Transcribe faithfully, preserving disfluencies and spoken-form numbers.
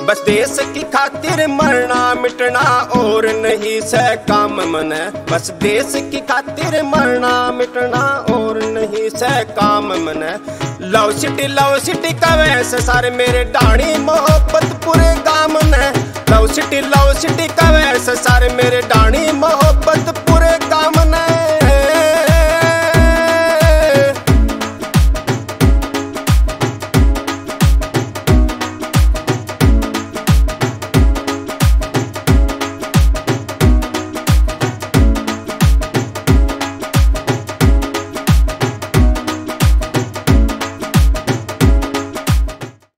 बस देश की खातिर मरना मिटना और नहीं से काम मन। बस देश की खातिर मरना मिटना और नहीं से काम मन। लव सिटी लव सिटी कवे से सारे मेरे डाणी मोहब्बत पूरे गाम ने।